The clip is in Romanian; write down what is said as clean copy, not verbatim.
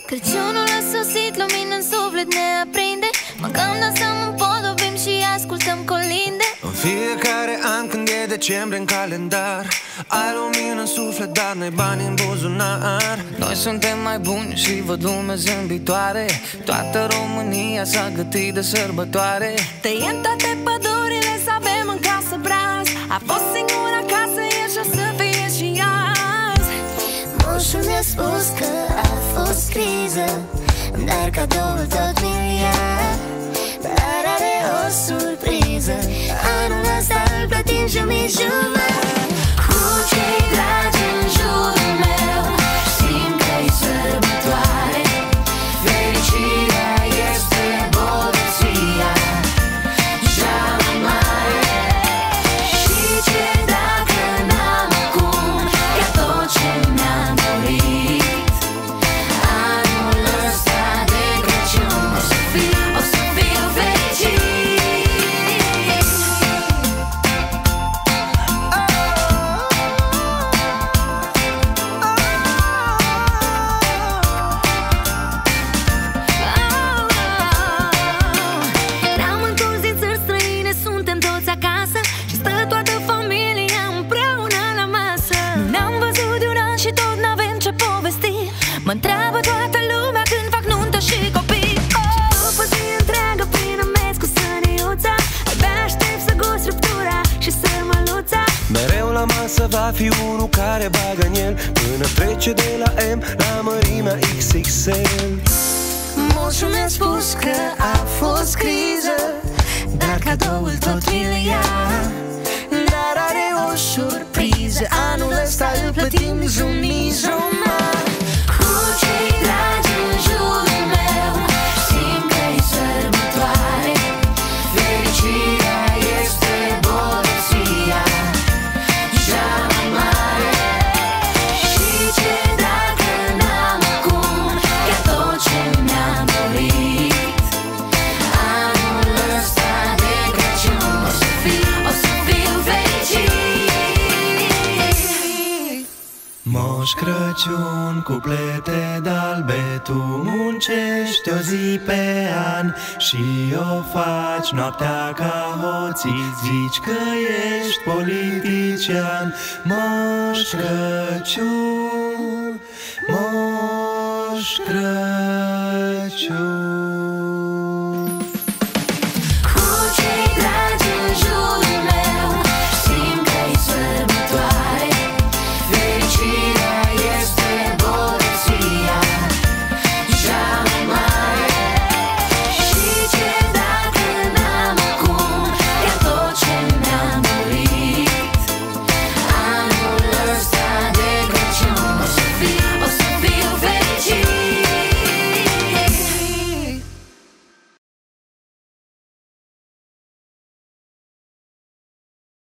Crăciunul a sosit, lumină în suflet ne aprinde. Mâncăm, dansăm, împodobim și ascultăm colinde. În fiecare an când e decembrie în calendar, ai lumină în suflet, dar n-ai bani în buzunar. Noi suntem mai buni și văd lume zâmbitoare. Toată România s-a gătit de sărbătoare. Tăiem toate pădurile să avem în casă braz. A fost singura casă ieri și o să fie și azi. Moșul mi-a spus că a fost criză, dar cadoul tot mi-l ia. Dar are o surpriză, anul ăsta îl plătim jumătate. Cu cei dragi în jurul meu, simt că-i sărbătoare. Fericirea este bogăția cea mai mare. Și ce dacă n-am acum chiar tot ce mi-am dorit. Anul ăsta de Crăciun o să fiu fericit. Ne-am întors din țări străine, suntem toți acasă și stă toată familia împreună la masă. Nu ne-am văzut de un an și tot n-avem ce povesti. Mă întreabă toată lumea când fac nuntă și copii. După zi întreagă prin amezi cu săniuța, abia aștept să gust ruptura și sărmăluța. Mereu la masă va fi unul care bagă în el, până trece de la M la mărimea XXL. Moșul mi-a spus că a fost criză, dar cadoul tot mi-l ia. Dar are o surpriză, anul ăsta îl plătim jumătate. Cu cei dragi în jurul meu, simt că-i sărbătoare. Fericirea este bogăția cea mai mare. Și ce dacă n-am acum chiar tot ce mi-am dorit. Anul ăsta de Crăciun o să fiu fericit. Moș Crăciun cu plete de-albe, tu muncești o zi pe an și o faci noaptea ca hoții, zici că ești politician. Moș Crăciun, Moș Crăciun.